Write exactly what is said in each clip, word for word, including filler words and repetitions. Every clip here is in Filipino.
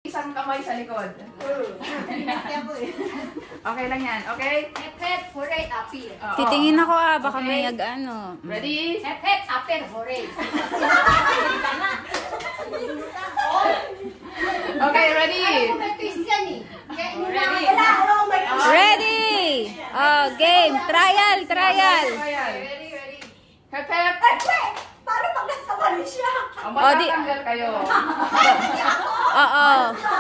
Isang kamay sa likod. Okay lang yan, okay? Hep hep, horray, apir. Titingin ako ah, baka may nag-ano. Ready? Hep hep, apir, horray. Okay, ready? Ready! Oh, game. Trial, trial. Ready, ready. Hep hep. Paano pag nagkamali siya? O, matatanggal kayo. Oo.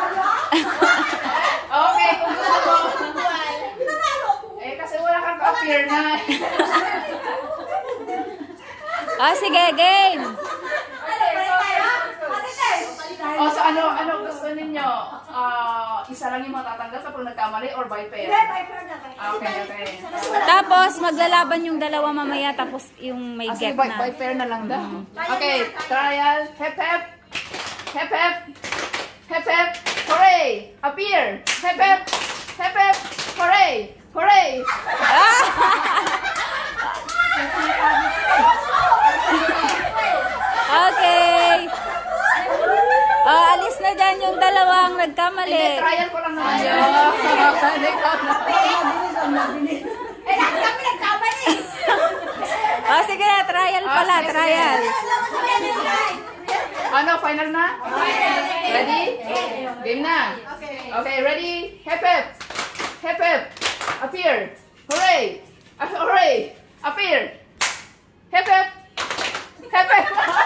Okay, kung gusto mo. Eh, kasi wala kang ka-appear na. Oh, sige, game. O, so ano, ano gusto ninyo? Ah, isa lang yung matatanggal sa pag nagkamali or by pair? Hindi, by pair na kayo. Okay, okay. Tapos, maglalaban yung dalawa mamaya, tapos yung may Ah, get sige, by, by na. pair na lang daw. Okay, trial. Hep hep. Hep hep. Hep hep. Hooray! Appear! Hep hep. Hep hep. Hooray! Hooray! Okay. Oh, alis na dyan yung dalawang nagkamali. Hindi, trial ko lang naman yun. Eh, kami nagkamali. Oh, sige na, trial pala, sige, trial. Ano, final na? Ready? Game na. Okay, ready? Hep hep. Hep hep. Appear. Hooray! Uh, hooray! Appear. Hep hep. Hep hep.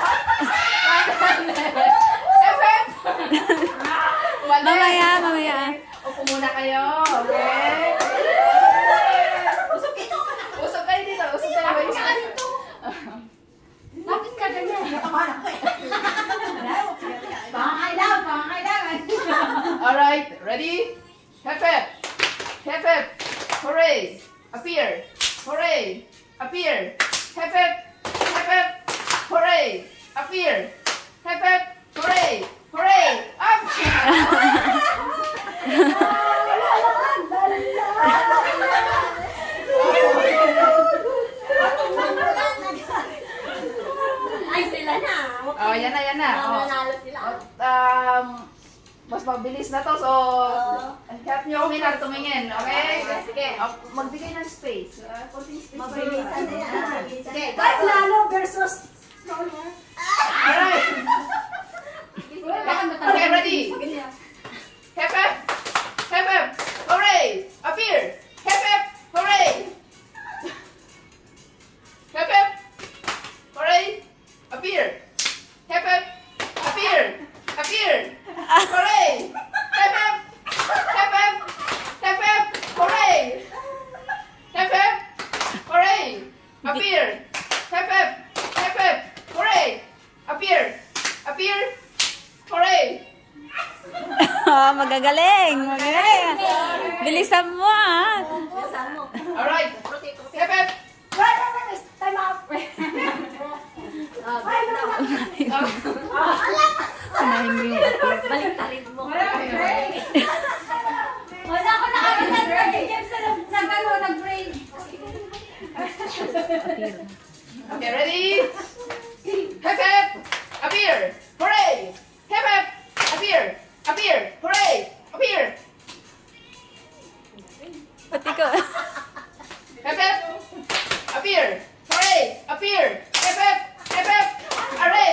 Hep hep. Mamaya, mamaya. Upo muna kayo. Okay? Usok ito. Usok kayo dito. Usok kayo. Bakit ka dito? Bakit ka ganyan? Nakabahan ako eh. Pangakailangan, pangakailangan. Alright, ready? Hep hep. Hep hep. Hooray! Appear. Hooray! Appear. Hep hep. Hep hep. Hooray! Appear. Hep hep. Hooray! Hooray! Up! Ay, sila na. Oh, yan na, yan na. Oh. Nanalo sila. Um, mas mabilis na to, so help nyo kami na tumingin, okay? Sige, oh, magbigay ng space. Uh, konting space. Mabilisan na yan. Sige, Kahit lalo versus stroller. alright. Okay, ready? Hep hep. Hep hep. Hooray! Appear. Hep hep. Hooray! Hep hep. Hooray! Appear. Hep hep. Appear. Appear. Hooray! Hep hep. Hep hep. Hep hep. Hooray! Hep hep. Hooray! Appear. Hep hep. Hep hep. Hooray! Appear. Appear. Hooray! Oh, magagaling. Magagaling. Bilisan mo ah. Alright. Hep hep. Wait, wait, wait. Time out. Unahin mo yung appear. Baliktarin mo. Wala ko nakakasal break. Nag-ano, nag-break. Okay, ready? Hep hep. Appear. Hooray! Hep hep. Appear. Appear. Hooray! Appear. Pati ko. Hep hep. Appear. Hooray! Appear. Hep hep. Hep hep. Hooray!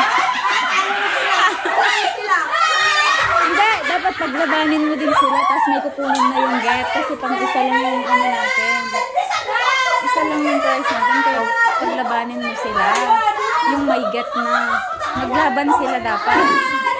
Hindi, dapat paglabanin mo din sila, tapos may kukunin na yung get, kasi pang isa lang yung ano natin. Isa lang yung price natin, kaya paglabanin mo sila, yung may get na. Maglaban sila dapat.